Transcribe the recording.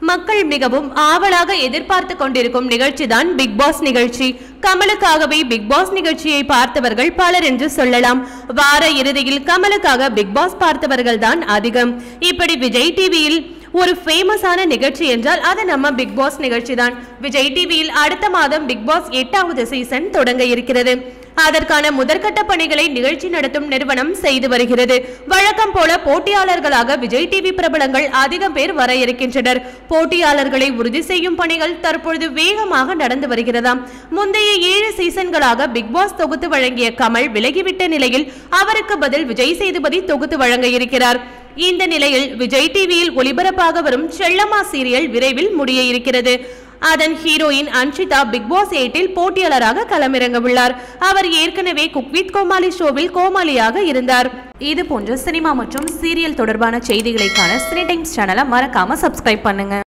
மக்கள் மிகவும் ஆவலாக எதிர்பார்த்து கொண்டிருக்கும் நிகழ்ச்சிதான் பிக் பாஸ் நிகழ்ச்சி. கமலுக்காகவே பிக் பாஸ் நிகழ்ச்சியை பார்த்தவர்கள் பலர் என்று சொல்லலாம். வார இறுதியில் கமலுக்காக பிக் பாஸ் பார்த்தவர்கள் தான் அதிகம். இப்படி விஜய் டிவியில் ஒரு ஃபேமஸான நிகழ்ச்சி என்றால் அது நம்ம பிக் பாஸ் நிகழ்ச்சி தான். விஜய் டிவியில் அடுத்த மாதம் பிக் பாஸ் 8வது சீசன் தொடங்க இருக்கிறது. அதற்கான முதற்கட்ட பணிகளை நிகழ்ச்சி நடத்தும் நிறுவனம் செய்து வருகிறது. வழக்கம் போல போட்டியாளர்களாக விஜய் டிவி பிரபலங்கள் அதிகம் பேர் வர இருக்கின்றனர். போட்டியாளர்களை உறுதி செய்யும் பணிகள் தற்பொழுது வேகமாக நடந்து வருகிறதாம். முந்தைய 7 சீசன்களாக பிக் பாஸ் தொகுத்து வழங்கிய கமல் விலகிவிட்ட நிலையில் அவருக்கு பதில் விஜய் சேதுபதி தொகுத்து வழங்க இருக்கிறார். இந்த நிலையில் விஜய் டிவியில் ஒளிபரப்பாக வரும் செல்லம்மா சீரியல் விரைவில் முடிய இருக்கிறது. அதன் ஹீரோயின் அன்ஷிதா பிக் பாஸ் 8இல் போட்டியாளராக களமிறங்க உள்ளார். அவர் ஏற்கனவே குக் வித் கோமாளி ஷோவில் கோமாளியாக இருந்தார். இது போன்ற சினிமா மற்றும் சீரியல் தொடர்பான செய்திகளை காண சினி டைம்ஸ் சேனலை மறக்காம சப்ஸ்கிரைப் பண்ணுங்க.